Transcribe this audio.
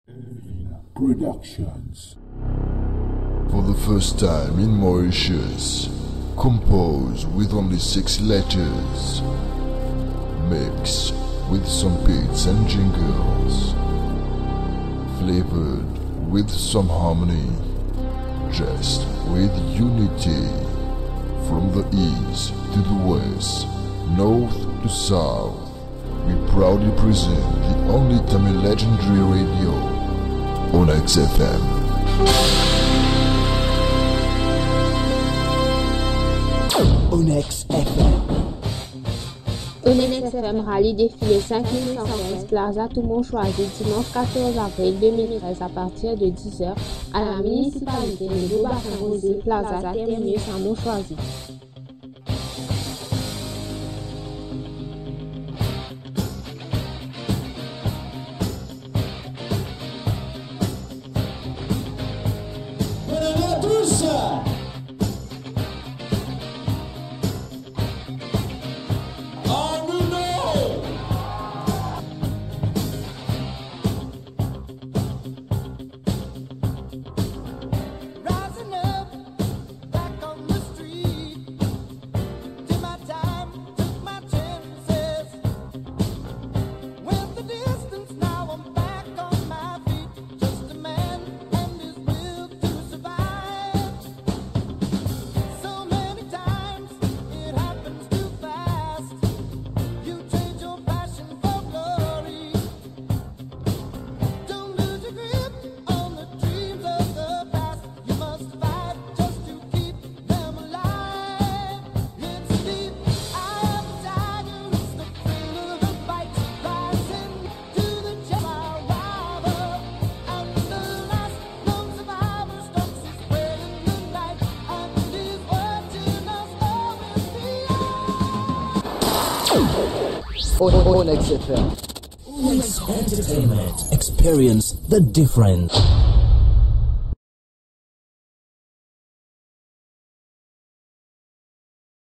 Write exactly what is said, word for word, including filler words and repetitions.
Productions. For the first time in Mauritius, composed with only six letters, mixed with some beats and jingles, flavored with some harmony, just with unity. From the east to the west, north to south, we proudly present the only Tamil legendary radio, Onyx F M. Onyx F M. Onyx F M rallye défilé cinq mille cent quinze Plaza Toumont choisi dimanche quatorze avril deux mille treize à partir de dix heures à la municipalité de Beaubassin-Rosé, Plaza terminus à Montchoisi. Onyx F M. Onyx Entertainment. Experience the difference.